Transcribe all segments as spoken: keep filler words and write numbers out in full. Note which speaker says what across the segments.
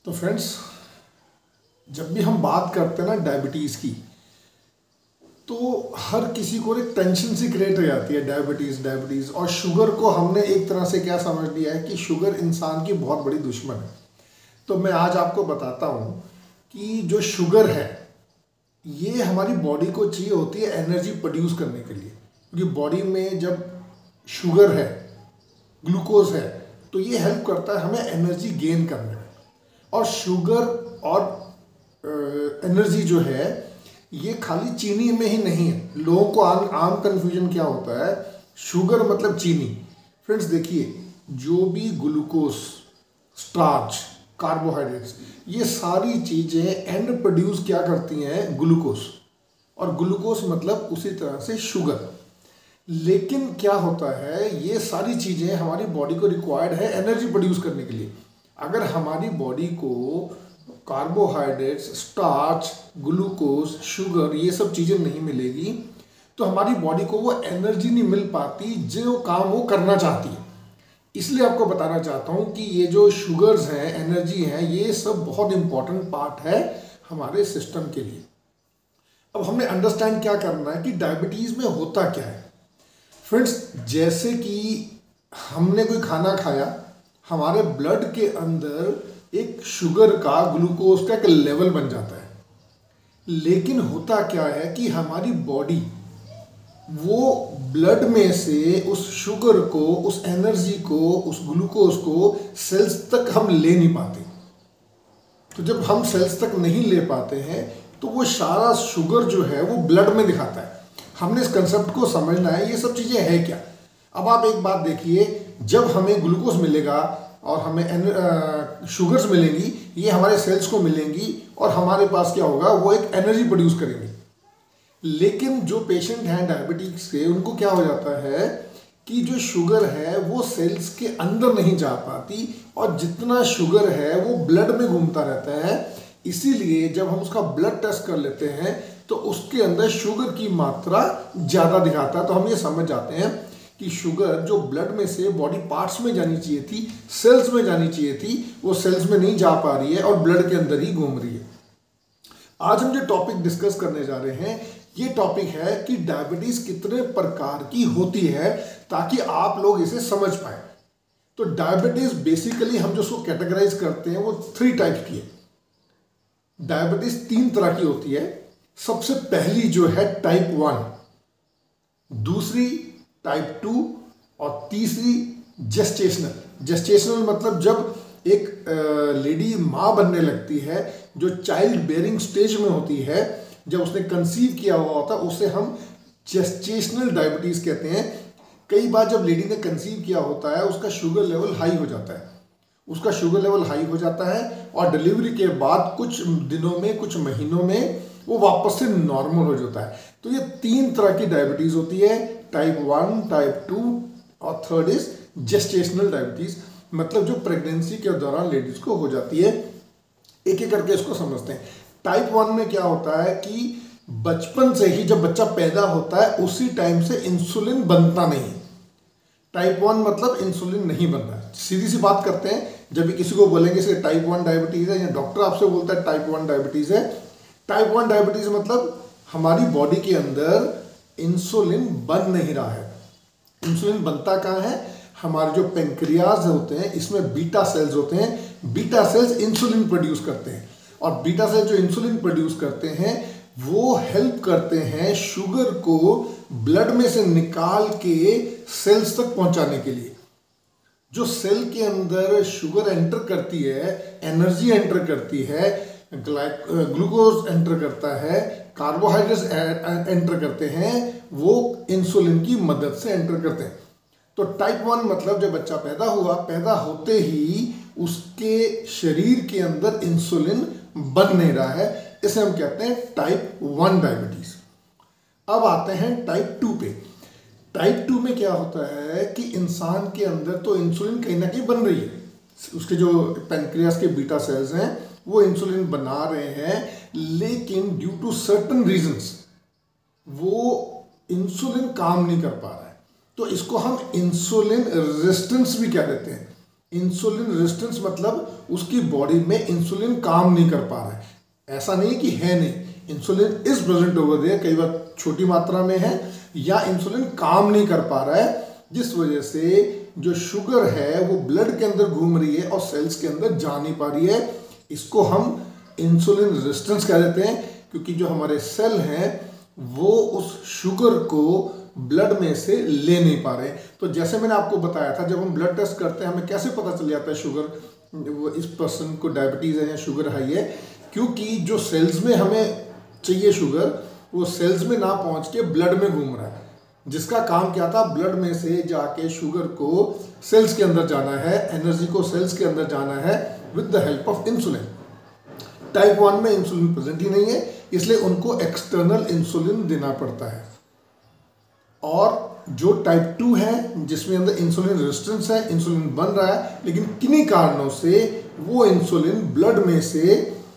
Speaker 1: तो फ्रेंड्स, जब भी हम बात करते हैं ना डायबिटीज़ की, तो हर किसी को एक टेंशन सी क्रिएट हो जाती है। डायबिटीज़ डायबिटीज़ और शुगर को हमने एक तरह से क्या समझ लिया है कि शुगर इंसान की बहुत बड़ी दुश्मन है। तो मैं आज आपको बताता हूँ कि जो शुगर है ये हमारी बॉडी को चाहिए होती है एनर्जी प्रोड्यूस करने के लिए, क्योंकि बॉडी में जब शुगर है, ग्लूकोज है, तो ये हेल्प करता है हमें एनर्जी गेन करने में। और शुगर और एनर्जी जो है ये खाली चीनी में ही नहीं है। लोगों को आम आम कन्फ्यूजन क्या होता है, शुगर मतलब चीनी। फ्रेंड्स देखिए, जो भी ग्लूकोज, स्टार्च, कार्बोहाइड्रेट्स, ये सारी चीज़ें एंड प्रोड्यूस क्या करती हैं, ग्लूकोज। और ग्लूकोज मतलब उसी तरह से शुगर। लेकिन क्या होता है, ये सारी चीज़ें हमारी बॉडी को रिक्वायर्ड है एनर्जी प्रोड्यूस करने के लिए। अगर हमारी बॉडी को कार्बोहाइड्रेट्स, स्टार्च, ग्लूकोज, शुगर ये सब चीज़ें नहीं मिलेगी तो हमारी बॉडी को वो एनर्जी नहीं मिल पाती जो काम वो करना चाहती है। इसलिए आपको बताना चाहता हूँ कि ये जो शुगर्स हैं, एनर्जी हैं, ये सब बहुत इंपॉर्टेंट पार्ट है हमारे सिस्टम के लिए। अब हमने अंडरस्टैंड क्या करना है कि डायबिटीज़ में होता क्या है। फ्रेंड्स, जैसे कि हमने कोई खाना खाया, हमारे ब्लड के अंदर एक शुगर का, ग्लूकोज का एक लेवल बन जाता है। लेकिन होता क्या है कि हमारी बॉडी वो ब्लड में से उस शुगर को, उस एनर्जी को, उस ग्लूकोज को सेल्स तक हम ले नहीं पाते। तो जब हम सेल्स तक नहीं ले पाते हैं तो वो सारा शुगर जो है वो ब्लड में दिखाता है। हमने इस कंसेप्ट को समझना है, ये सब चीज़ें है क्या। अब आप एक बात देखिए, जब हमें ग्लूकोज मिलेगा और हमें शुगर्स मिलेंगी, ये हमारे सेल्स को मिलेंगी और हमारे पास क्या होगा, वो एक एनर्जी प्रोड्यूस करेंगे। लेकिन जो पेशेंट हैं डायबिटीज से, उनको क्या हो जाता है कि जो शुगर है वो सेल्स के अंदर नहीं जा पाती और जितना शुगर है वो ब्लड में घूमता रहता है। इसीलिए जब हम उसका ब्लड टेस्ट कर लेते हैं तो उसके अंदर शुगर की मात्रा ज़्यादा दिखाता है। तो हम ये समझ जाते हैं कि शुगर जो ब्लड में से बॉडी पार्ट्स में जानी चाहिए थी, सेल्स में जानी चाहिए थी, वो सेल्स में नहीं जा पा रही है और ब्लड के अंदर ही घूम रही है। आज हम जो टॉपिक डिस्कस करने जा रहे हैं, ये टॉपिक है कि डायबिटीज कितने प्रकार की होती है, ताकि आप लोग इसे समझ पाए। तो डायबिटीज बेसिकली हम जो उसको कैटेगराइज करते हैं वो थ्री टाइप की है। डायबिटीज तीन तरह की होती है। सबसे पहली जो है टाइप वन, दूसरी टाइप टू और तीसरी जेस्टेशनल। जेस्टेशनल मतलब जब एक लेडी माँ बनने लगती है, जो चाइल्ड बेयरिंग स्टेज में होती है, जब उसने कंसीव किया हुआ होता है, उसे हम जेस्टेशनल डायबिटीज़ कहते हैं। कई बार जब लेडी ने कंसीव किया होता है, उसका शुगर लेवल हाई हो जाता है उसका शुगर लेवल हाई हो जाता है और डिलीवरी के बाद कुछ दिनों में, कुछ महीनों में वो वापस से नॉर्मल हो जाता है। तो ये तीन तरह की डायबिटीज़ होती है, टाइप वन, टाइप टू और थर्ड इज जेस्टेशनल डायबिटीज़, मतलब जो प्रेगनेंसी के दौरान लेडीज़ को हो जाती है। एक एक करके इसको समझते हैं। टाइप वन में क्या होता है कि बचपन से ही जब बच्चा पैदा होता है उसी टाइम से इंसुलिन बनता नहीं। टाइप वन मतलब इंसुलिन नहीं बन रहा है। सीधी सी बात करते हैं, जब भी किसी को बोलेंगे इसे टाइप वन डायबिटीज़ है, या डॉक्टर आपसे बोलता है टाइप वन डायबिटीज़ है, टाइप वन डायबिटीज़ मतलब हमारी बॉडी के अंदर इंसुलिन बन नहीं रहा है। इंसुलिन बनता कहाँ है, हमारे जो पेंक्रियाज होते हैं इसमें बीटा सेल्स होते हैं। बीटा सेल्स इंसुलिन प्रोड्यूस करते हैं और बीटा सेल्स जो इंसुलिन प्रोड्यूस करते हैं वो हेल्प करते हैं शुगर को ब्लड में से निकाल के सेल्स तक पहुंचाने के लिए। जो सेल के अंदर शुगर एंटर करती है, एनर्जी एंटर करती है, ग्लूकोज एंटर करता है, कार्बोहाइड्रेट्स एंटर करते हैं, वो इंसुलिन की मदद से एंटर करते हैं। तो टाइप वन मतलब जब बच्चा पैदा हुआ, पैदा होते ही उसके शरीर के अंदर इंसुलिन बन नहीं रहा है, इसे हम कहते हैं टाइप वन डायबिटीज। अब आते हैं टाइप टू पे। टाइप टू में क्या होता है कि इंसान के अंदर तो इंसुलिन कहीं ना कहीं बन रही है, उसके जो पेनक्रियास के बीटा सेल्स हैं वो इंसुलिन बना रहे हैं, लेकिन ड्यू टू सर्टेन रीजंस वो इंसुलिन काम नहीं कर पा रहा है। तो इसको हम इंसुलिन रेजिस्टेंस भी कह देते हैं। इंसुलिन रेजिस्टेंस मतलब उसकी बॉडी में इंसुलिन काम नहीं कर पा रहा है। ऐसा नहीं कि है नहीं, insulin is present over there, कई बार छोटी मात्रा में है, या इंसुलिन काम नहीं कर पा रहा है, जिस वजह से जो शुगर है वो ब्लड के अंदर घूम रही है और सेल्स के अंदर जा नहीं पा रही है। इसको हम इंसुलिन रेजिस्टेंस कह देते हैं, क्योंकि जो हमारे सेल हैं वो उस शुगर को ब्लड में से ले नहीं पा रहे। तो जैसे मैंने आपको बताया था, जब हम ब्लड टेस्ट करते हैं हमें कैसे पता चल जाता है शुगर वो इस पर्सन को डायबिटीज़ है या शुगर हाई है, क्योंकि जो सेल्स में हमें चाहिए शुगर वो सेल्स में ना पहुंच के ब्लड में घूम रहा है, जिसका काम क्या था, ब्लड में से जाके शुगर को सेल्स के अंदर जाना है, एनर्जी को सेल्स के अंदर जाना है with the help of insulin. Type one में इंसुलिन प्रेजेंट ही नहीं है, इसलिए उनको एक्सटर्नल इंसुलिन देना पड़ता है। और जो टाइप टू है जिसमें अंदर इंसुलिन रेजिस्टेंस है, इंसुलिन बन रहा है, लेकिन किन्हीं कारणों से वो इंसुलिन ब्लड में से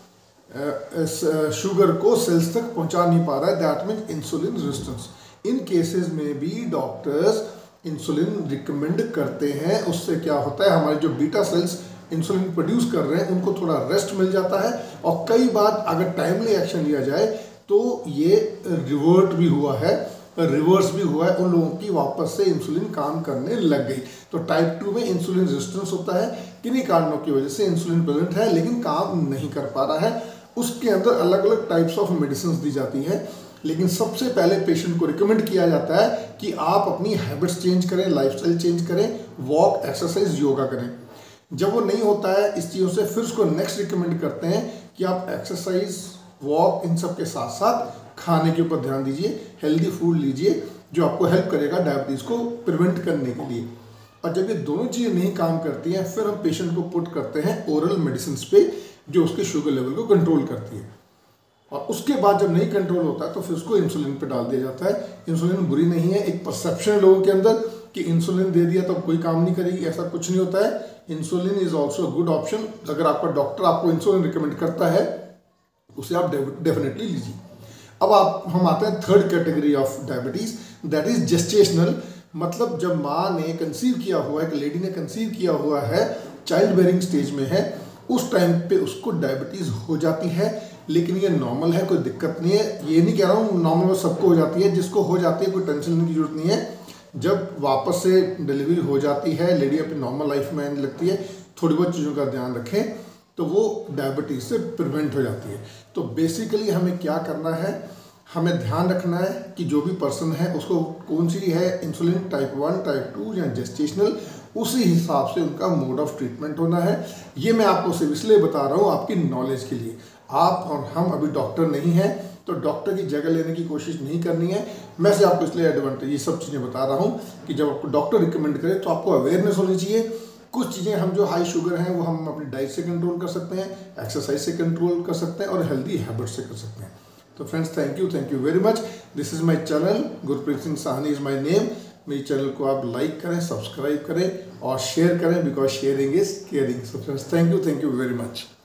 Speaker 1: शुगर को सेल्स तक पहुंचा नहीं पा रहा है, that means insulin resistance. In cases में भी डॉक्टर्स इंसुलिन रिकमेंड करते हैं। उससे क्या होता है, हमारे जो बीटा सेल्स इंसुलिन प्रोड्यूस कर रहे हैं उनको थोड़ा रेस्ट मिल जाता है, और कई बार अगर टाइमली एक्शन लिया जाए तो ये रिवर्ट भी हुआ है, रिवर्स भी हुआ है, उन लोगों की वापस से इंसुलिन काम करने लग गई। तो टाइप टू में इंसुलिन रेजिस्टेंस होता है, किन्हीं कारणों की वजह से इंसुलिन प्रेजेंट है लेकिन काम नहीं कर पा रहा है। उसके अंदर अलग अलग टाइप्स ऑफ मेडिसिन दी जाती है, लेकिन सबसे पहले पेशेंट को रिकमेंड किया जाता है कि आप अपनी हैबिट्स चेंज करें, लाइफस्टाइल चेंज करें, वॉक, एक्सरसाइज, योगा करें। जब वो नहीं होता है इस चीज़ों से, फिर उसको नेक्स्ट रिकमेंड करते हैं कि आप एक्सरसाइज, वॉक, इन सब के साथ साथ खाने के ऊपर ध्यान दीजिए, हेल्दी फूड लीजिए जो आपको हेल्प करेगा डायबिटीज़ को प्रिवेंट करने के लिए। और जब ये दोनों चीज़ें नहीं काम करती हैं, फिर हम पेशेंट को पुट करते हैं ओरल मेडिसिन पे जो उसके शुगर लेवल को कंट्रोल करती है। और उसके बाद जब नहीं कंट्रोल होता तो फिर उसको इंसुलिन पे डाल दिया जाता है। इंसुलिन बुरी नहीं है, एक परसेप्शन है लोगों के अंदर कि इंसुलिन दे दिया तो कोई काम नहीं करेगी, ऐसा कुछ नहीं होता है। Insulin is also good option. अगर आपका डॉक्टर आपको इंसुलिन रिकमेंड करता है उसे आप डेफिनेटली लीजिए। अब आप हम आते हैं third category of diabetes, that is gestational. मतलब जब माँ ने कंसीव किया हुआ है, एक लेडी ने कंसीव किया हुआ है, चाइल्ड बेयरिंग स्टेज में है, उस टाइम पे उसको डायबिटीज़ हो जाती है, लेकिन ये नॉर्मल है, कोई दिक्कत नहीं है। ये नहीं कह रहा हूँ नॉर्मल में सबको हो जाती है, जिसको हो जाती है कोई टेंशन लेने की जरूरत नहीं है। जब वापस से डिलीवरी हो जाती है, लेडी अपनी नॉर्मल लाइफ में आने लगती है, थोड़ी बहुत चीज़ों का ध्यान रखें तो वो डायबिटीज़ से प्रिवेंट हो जाती है। तो बेसिकली हमें क्या करना है, हमें ध्यान रखना है कि जो भी पर्सन है उसको कौन सी है, insulin type one, type two या जेस्टेशनल, उसी हिसाब से उनका मोड ऑफ ट्रीटमेंट होना है। ये मैं आपको सिर्फ इसलिए बता रहा हूँ आपकी नॉलेज के लिए। आप और हम अभी डॉक्टर नहीं हैं, तो डॉक्टर की जगह लेने की कोशिश नहीं करनी है। मैं से आपको इसलिए एडवांटेज ये सब चीज़ें बता रहा हूँ कि जब आपको डॉक्टर रिकमेंड करे तो आपको अवेयरनेस होनी चाहिए। कुछ चीज़ें हम जो हाई शुगर हैं वो हम अपनी डाइट से कंट्रोल कर सकते हैं, एक्सरसाइज से कंट्रोल कर सकते हैं, और हेल्दी हैबिट से कर सकते हैं। तो friends, thank you thank you very much. This is my channel, Gurpreet Singh Sahni is my name. मेरे चैनल को आप लाइक करें, सब्सक्राइब करें और शेयर करें, because sharing is caring. So friends, thank you thank you very much.